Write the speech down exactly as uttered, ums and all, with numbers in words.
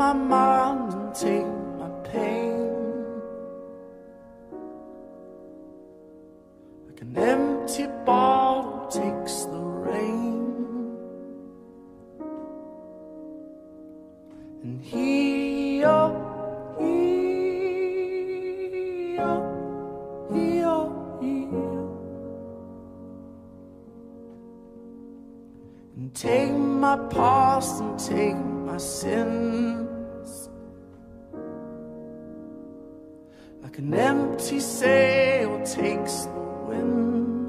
my mind and take my pain. Like an empty bottle takes the rain. And he, oh, he, oh, he, oh, he, oh. And take my past and take my sins. Like an empty sail takes the wind.